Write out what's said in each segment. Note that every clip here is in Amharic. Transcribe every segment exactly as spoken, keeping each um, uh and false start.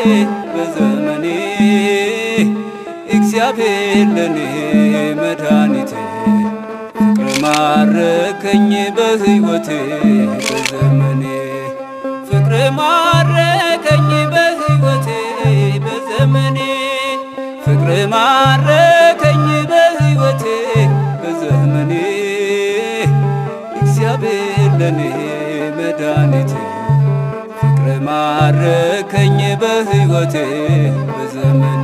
በዘመኔ እግዚአብሔር ለኔ መድኃኒቴ ፍቅር ማረከኝ በሕይወቴ በዘመኔ ፍቅር ማረከኝ በሕይወቴ በዘመኔ ፍቅር ማረከኝ በሕይወቴ በዘመኔ እግዚአብሔር ለኔ መድኃኒቴ ፍቅር ማረከኝ በሕይወቴ በዘመኔ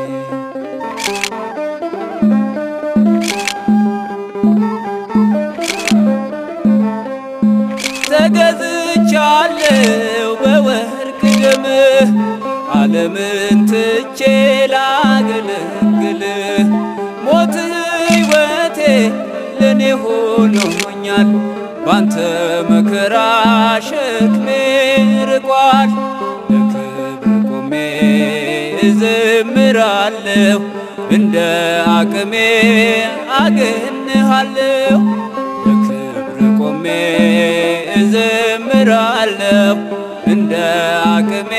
ተገዝቻለሁ በወርቅ ደምህ ዓለምን ትቼ ላገለግልህ ሞት ሕይወቴ ለኔ ሆኖኛል ባንተ መከራ ሸክሜ ርቋል ለክብር ቆሜ እዘምራለሁ እንደ አቅሜ አገንሃለሁ ለክብር ቆሜ እዘምራለሁ እንደ አቅሜ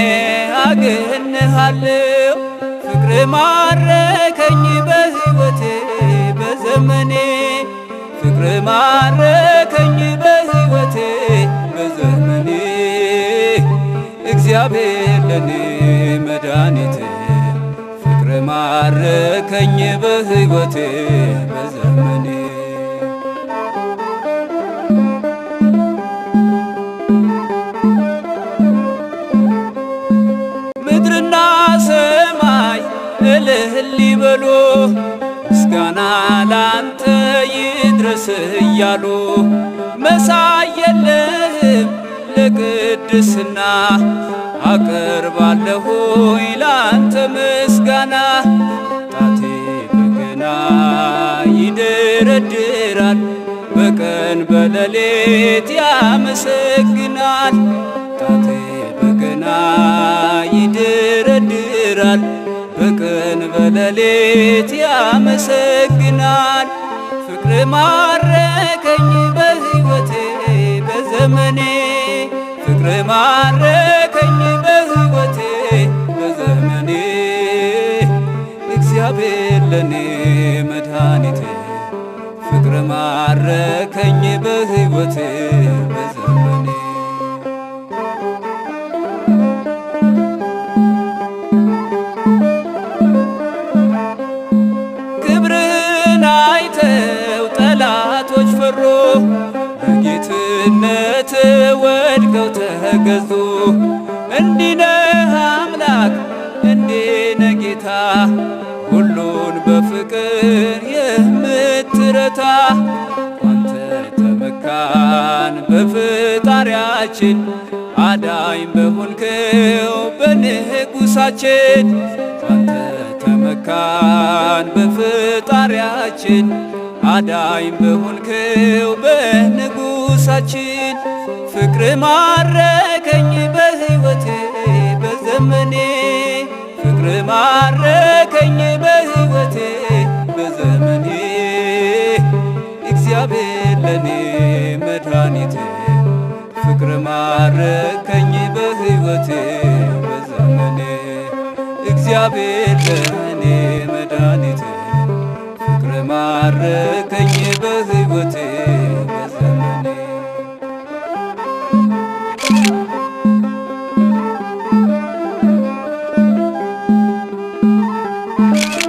አገንሃለሁ ፍቅር ማረከኝ በሕይወቴ በዘመኔ ፍቅር ማረከኝ በሕይወቴ በዘመኔ እግዚአብሔር ለኔ መድኃኒቴ ፍቅር ማረከኝ በሕይወቴ በዘመኔ ምድርና ሰማይ እልል ይበሉ ምስጋና ላንተ ይድረስ እያሉ መሳይ የለህም ለቅድስና አቀርባለሁኝ ላንተ ምስጋና ጣቴ በገና ይደረድራል በቀን በሌሊት ያመሰግናል ጣቴ በገና ይደረድራል በቀን በሌሊት ያመሰግናል ፍቅር ማረከኝ በሕይወቴ በዘመኔ ፍቅር ማረከኝ በሕይወቴ በዘመኔ እግዚአብሔር ለኔ መድኃኒቴ ፍቅር ማረከኝ በሕይወቴ በዘመኔ ክብርህን አይተው ጠላቶች ፈሩ በጌትነት ወድቀው ተገዙ እንዲህ ነህ አምላክ እንዲህ ነህ ጌታ ሁሉን በፍቅር የምትረታ አንተ ተመካን በፈጣሪያችን አዳኝ በሆንከው በንጉሣችን አንተ ተመካን በፈጣሪያችን አዳኝ በሆንከው በንጉሣችን ፍቅር ማረከኝ በሕይወቴ በዘመኔ ፍቅር ማረከኝ በሕይወቴ በዘመኔ እግዚአብሔር ለኔ መድኃኒቴ ፍቅር ማረከኝ በሕይወቴ በዘመኔ እግዚአብሔር ለኔ መድኃኒቴ ፍቅር ማረከኝ በሕይወቴ በዘመኔ